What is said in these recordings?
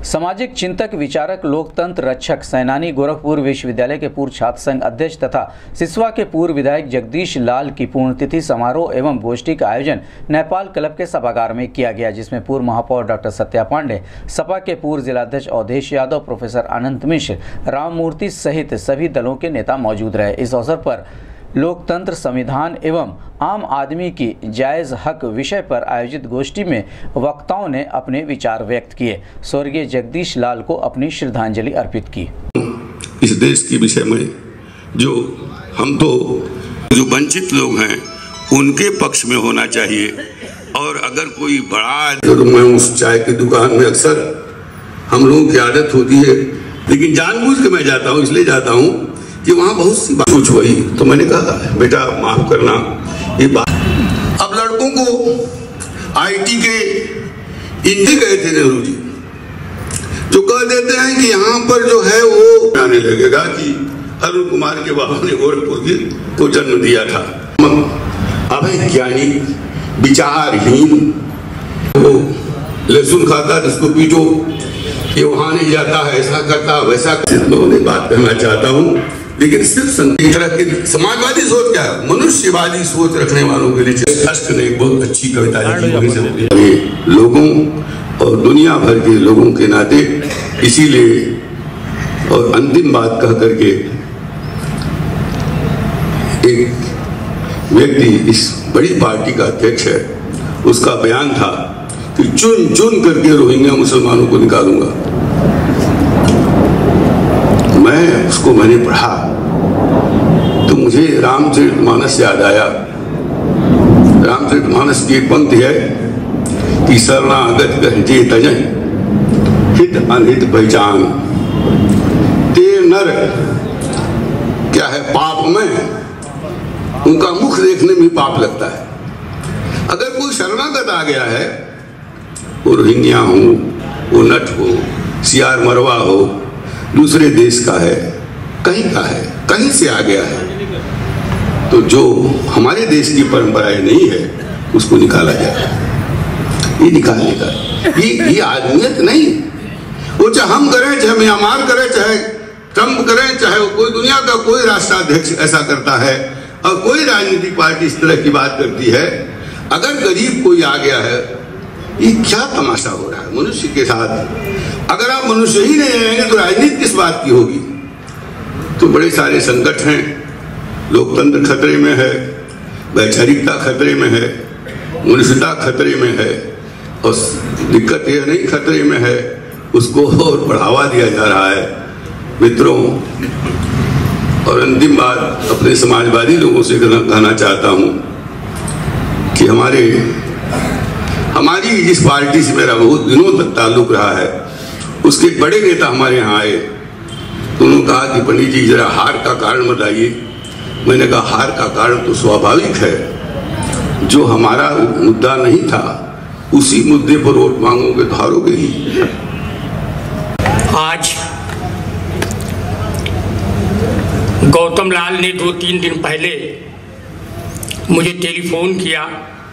सामाजिक चिंतक, विचारक, लोकतंत्र रक्षक, सेनानी, गोरखपुर विश्वविद्यालय के पूर्व छात्र संघ अध्यक्ष तथा सिसवा के पूर्व विधायक जगदीश लाल की पुण्यतिथि समारोह एवं गोष्ठी का आयोजन नेपाल क्लब के सभागार में किया गया, जिसमें पूर्व महापौर डॉक्टर सत्या पांडे, सपा के पूर्व जिलाध्यक्ष अवधेश यादव, प्रोफेसर अनंत मिश्र, राममूर्ति सहित सभी दलों के नेता मौजूद रहे। इस अवसर पर लोकतंत्र, संविधान एवं आम आदमी की जायज़ हक विषय पर आयोजित गोष्ठी में वक्ताओं ने अपने विचार व्यक्त किए। स्वर्गीय जगदीश लाल को अपनी श्रद्धांजलि अर्पित की। इस देश के विषय में जो हम तो जो वंचित लोग हैं उनके पक्ष में होना चाहिए, और अगर कोई बड़ा तो मैं उस चाय की दुकान में अक्सर हम लोगों की आदत होती है, लेकिन जानबूझ के मैं जाता हूँ, इसलिए जाता हूँ कि वहाँ बहुत सी बात कुछ हुई तो मैंने कहा बेटा माफ करना ये बात। अब लड़कों को आईटी के इंडी गए थे नेहरू जी, जो कह देते हैं कि यहाँ पर जो है वो आने लगेगा कि अरुण कुमार के बाबा ने गोरखपुर को जन्म दिया था। अवैज्ञानी, विचारहीन, वो लहसुन खाता जिसको पीटो, ये वहां नहीं जाता है, ऐसा करता वैसा। लोगों ने बात कहना चाहता हूँ, लेकिन सिर्फ तरह की समाजवादी सोच क्या है, मनुष्यवादी सोच रखने वालों के लिए अष्ट ने एक बहुत अच्छी कविता लिखी लोगों और दुनिया भर के लोगों के नाते। इसीलिए और अंतिम बात कह करके एक व्यक्ति इस बड़ी पार्टी का अध्यक्ष है, उसका बयान था कि चुन चुन करके रोहिंग्या मुसलमानों को निकालूंगा। मैंने पढ़ा तो मुझे रामचरितमानस याद आया। रामचरितमानस की एक पंक्ति है कि शरणागत कहते तजन हित अनहित पहचान, ते नर क्या है पाप में, उनका मुख देखने में पाप लगता है। अगर कोई शरणागत आ गया है, वो रोहिंग्या हो, वो नट हो, सियार मरवा हो, दूसरे देश का है, कहीं का है, कहीं से आ गया है, तो जो हमारे देश की परंपराएं नहीं है उसको निकाला जाए। ये निकालने का ये आदमियत नहीं। वो चाहे हम करें, चाहे म्यांमार करे, चाहे ट्रंप करें, चाहे कोई दुनिया का कोई राष्ट्राध्यक्ष ऐसा करता है और कोई राजनीतिक पार्टी इस तरह की बात करती है, अगर गरीब कोई आ गया है, ये क्या तमाशा हो रहा है मनुष्य के साथ। अगर आप मनुष्य ही नहीं रहेंगे तो राजनीति किस बात की होगी। तो बड़े सारे संकट हैं, लोकतंत्र खतरे में है, वैचारिकता खतरे में है, मनुष्यता खतरे में है, और दिक्कत यह नहीं खतरे में है, उसको और बढ़ावा दिया जा रहा है। मित्रों, और अंतिम बात अपने समाजवादी लोगों से कहना चाहता हूं कि हमारी जिस पार्टी से मेरा बहुत दिनों तक ताल्लुक रहा है, उसके एक बड़े नेता हमारे यहाँ आए, तो उन्होंने कहा कि पंडित जी जरा हार का कारण बताइए। मैंने कहा हार का कारण तो स्वाभाविक है, जो हमारा मुद्दा नहीं था उसी मुद्दे पर वोट मांगोगे तो हारोगे ही। आज गौतम लाल ने 2-3 दिन पहले मुझे टेलीफोन किया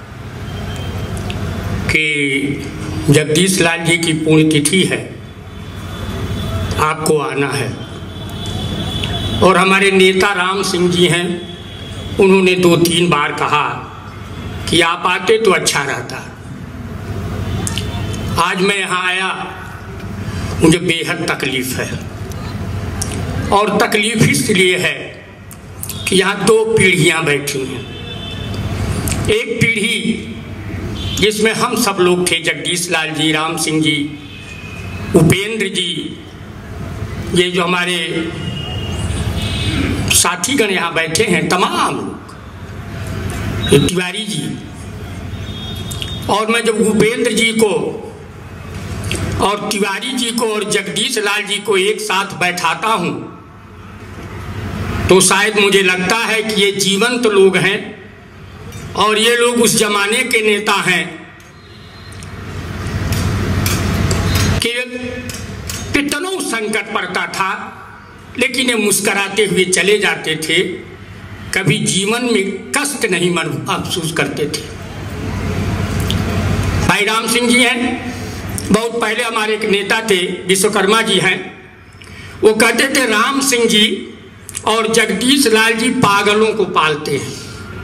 कि जगदीश लाल जी की पुण्यतिथि है, आपको आना है। और हमारे नेता राम सिंह जी हैं, उन्होंने 2-3 बार कहा कि आप आते तो अच्छा रहता। आज मैं यहाँ आया, मुझे बेहद तकलीफ है, और तकलीफ इसलिए है कि यहाँ 2 पीढ़ियाँ बैठी हैं। एक पीढ़ी जिसमें हम सब लोग थे, जगदीश लाल जी, राम सिंह जी, उपेंद्र जी, ये जो हमारे साथीगण यहाँ बैठे हैं तमाम लोग, तिवारी जी। और मैं जब उपेंद्र जी को और तिवारी जी को और जगदीश लाल जी को एक साथ बैठाता हूँ तो शायद मुझे लगता है कि ये जीवंत लोग हैं, और ये लोग उस जमाने के नेता हैं कि कितनों संकट पड़ता था, लेकिन ये मुस्कराते हुए चले जाते थे, कभी जीवन में कष्ट नहीं महसूस करते थे। भाई राम सिंह जी हैं, बहुत पहले हमारे एक नेता थे, विश्वकर्मा जी हैं, वो कहते थे राम सिंह जी और जगदीश लाल जी पागलों को पालते हैं।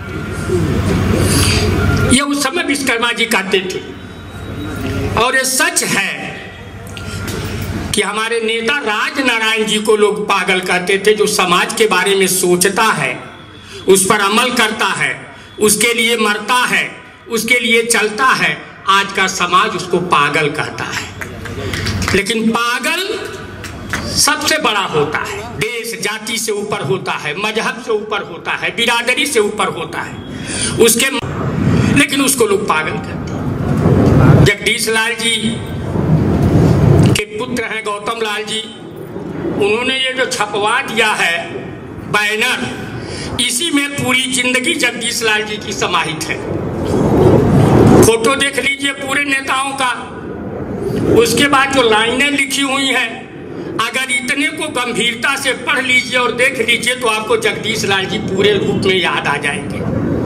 ये उस समय विश्वकर्मा जी कहते थे, और ये सच है कि हमारे नेता राजनारायण जी को लोग पागल कहते थे। जो समाज के बारे में सोचता है, उस पर अमल करता है, उसके लिए मरता है, उसके लिए चलता है, आज का समाज उसको पागल कहता है। लेकिन पागल सबसे बड़ा होता है, देश जाति से ऊपर होता है, मजहब से ऊपर होता है, बिरादरी से ऊपर होता है उसके, लेकिन उसको लोग पागल कहते हैं। जगदीश लाल जी के पुत्र हैं गौतम लाल जी, उन्होंने ये जो छपवा दिया है बैनर, इसी में पूरी जिंदगी जगदीश लाल जी की समाहित है। फोटो देख लीजिए पूरे नेताओं का, उसके बाद जो लाइनें लिखी हुई हैं, अगर इतने को गंभीरता से पढ़ लीजिए और देख लीजिए तो आपको जगदीश लाल जी पूरे रूप में याद आ जाएंगे।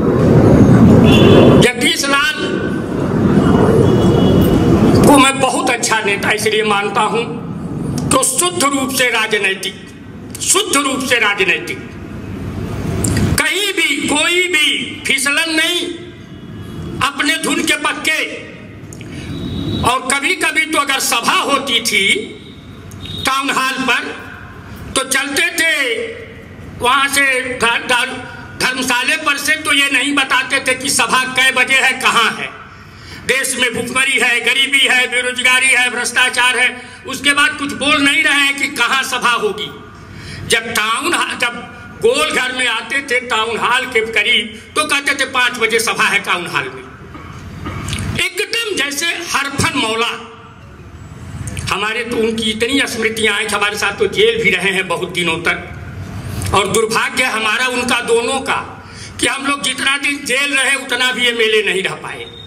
जगदीश लाल को मैं बहुत अच्छा नेता इसलिए मानता हूं तो शुद्ध रूप से राजनैतिक, शुद्ध रूप से राजनैतिक, कहीं भी कोई भी फिसलन नहीं, अपने धुन के पक्के। और कभी कभी तो अगर सभा होती थी टाउन हॉल पर तो चलते थे वहां से धर्मशाले पर से, तो ये नहीं बताते थे कि सभा कै बजे है, कहाँ है। देश में भुखमरी है, गरीबी है, बेरोजगारी है, भ्रष्टाचार है, उसके बाद कुछ बोल नहीं रहे हैं कि कहाँ सभा होगी। जब गोल घर में आते थे टाउन हॉल के करीब तो कहते थे 5 बजे सभा है टाउन हॉल में, एकदम जैसे हरफन मौला। हमारे तो उनकी इतनी स्मृतियां हैं कि हमारे साथ तो जेल भी रहे हैं बहुत दिनों तक, और दुर्भाग्य हमारा उनका दोनों का कि हम लोग जितना दिन जेल रहे उतना भी ये मेले नहीं रह पाए।